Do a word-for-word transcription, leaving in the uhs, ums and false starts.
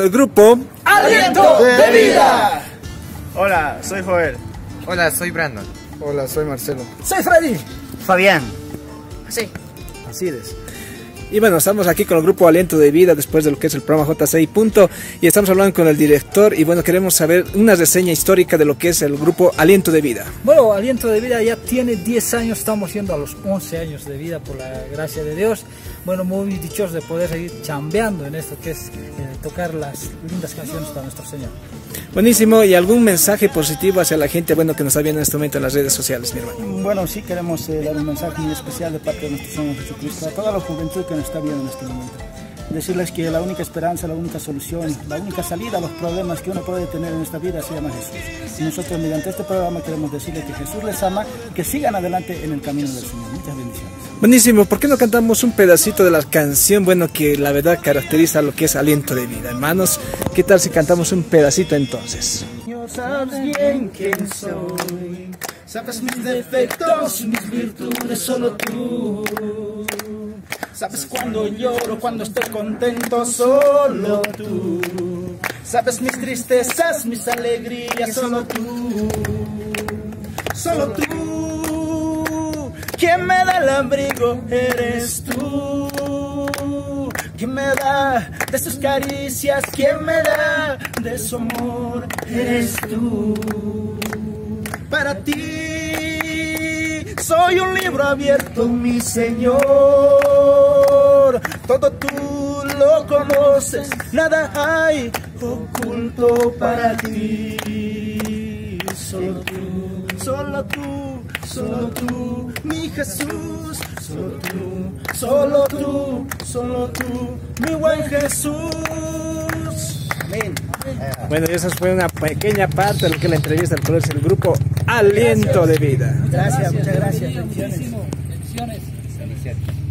El grupo Aliento de Vida. Hola, soy Joel. Hola, soy Brandon. Hola, soy Marcelo. Soy Freddy. Fabián. Sí. Así es. Y bueno, estamos aquí con el grupo Aliento de Vida después de lo que es el programa J C I Punto, y estamos hablando con el director y bueno, queremos saber una reseña histórica de lo que es el grupo Aliento de Vida. Bueno, Aliento de Vida ya tiene diez años, estamos yendo a los once años de vida por la gracia de Dios. Bueno, muy dichosos de poder seguir chambeando en esto que es eh, tocar las lindas canciones para nuestro Señor. Buenísimo, y algún mensaje positivo hacia la gente bueno que nos está viendo en este momento en las redes sociales, mi hermano. Bueno, sí queremos eh, dar un mensaje muy especial de parte de nuestro Señor Jesucristo a toda la juventud que nos está viendo en este momento. Decirles que la única esperanza, la única solución, la única salida a los problemas que uno puede tener en esta vida se llama Jesús. Y nosotros mediante este programa queremos decirles que Jesús les ama y que sigan adelante en el camino del Señor. Muchas bendiciones. Buenísimo, ¿por qué no cantamos un pedacito de la canción, bueno, que la verdad caracteriza lo que es Aliento de Vida? Hermanos, ¿qué tal si cantamos un pedacito entonces? Señor, sabes bien quién soy, sabes mis defectos, mis virtudes, solo tú. Sabes cuando lloro, cuando estoy contento, solo tú. Sabes mis tristezas, mis alegrías, solo tú. Solo tú. Quien me da el abrigo eres tú. Quien me da de sus caricias, quien me da de su amor eres tú. Para ti soy un libro abierto, mi Señor. Todo tú lo conoces, nada hay oculto para ti. Solo tú, solo tú, solo tú, mi Jesús. Solo tú, solo tú, solo tú, mi buen Jesús. Amén. Bueno, esa fue una pequeña parte de lo que es la entrevista del el grupo Aliento de Vida. Gracias, muchas gracias. Bendiciones. Bendiciones.